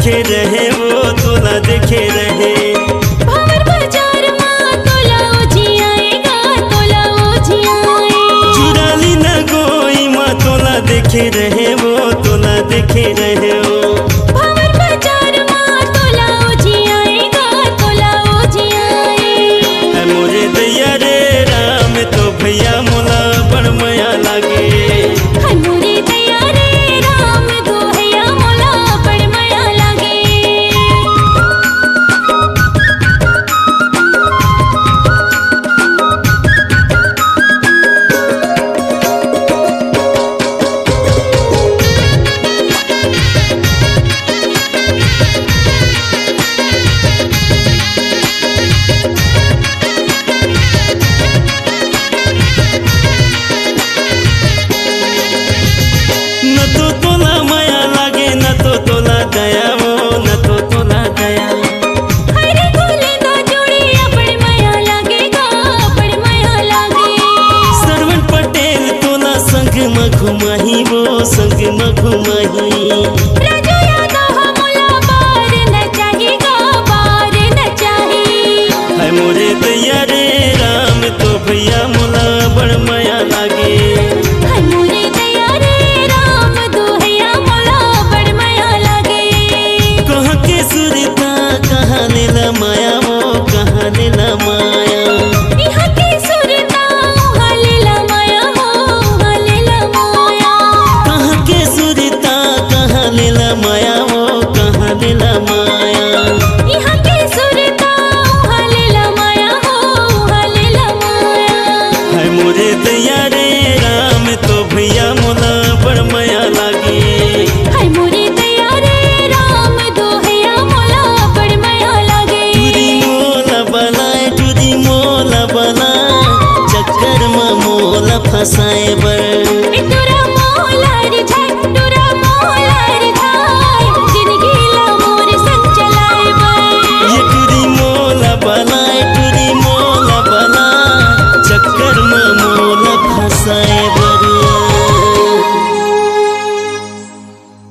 देखे रहे वो तोला देखे रहे। भंवर बाजार माँ तोला ओझी आएगा, तोला ओझी आए। चुराली न गोई माँ तोला देखे रहे वो तोला देखे रहे हो। भंवर बाजार माँ तोला ओझी आएगा, तोला ओझी आए। मोरे दैया रे राम तो भैया मोला बड़ मया लागे। मोरे दैया रे राम दो भैया मोला बड़ मया लागे। न तो तोला माया लागे न तो तोला दया वो न तो तोला दया। हरे भोले ना जोड़ी बड़ मया लागेगा, बड़ मया लागे। सरवण पटेल तोला संग में घुमाही वो संग में घुमाही। राजू यादव मोला बार न चाहेगा, बार न चाहे। मोरे दैया रे राम तो भैया